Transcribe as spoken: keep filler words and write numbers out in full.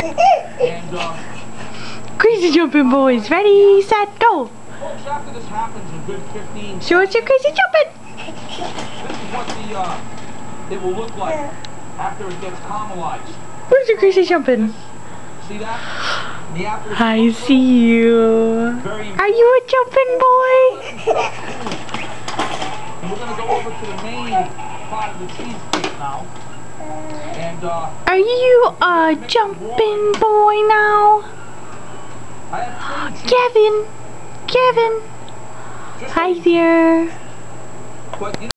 And, uh, Crazy jumping boys, ready, set, go! folks, after this happens a good fifteen... Show us your crazy jumping! This is what the, uh, it will look like after it gets caramelized. Where's your crazy jumping? See that? The apple is I see you. very Are you a jumping boy? And we're gonna go over to the main part of the cheesecake now. And, uh... Are you a jumping boy now? I have cream cheese. Gavin! Gavin! Just Hi there! But, you know,